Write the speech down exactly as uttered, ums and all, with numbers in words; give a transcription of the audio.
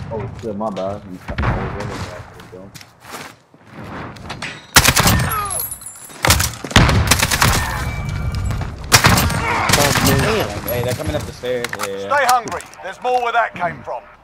Oh shit, my bad. You cut my whole rhythm off, bro. Damn. Hey, they're coming up the stairs. Yeah. Stay hungry. There's more where that came from.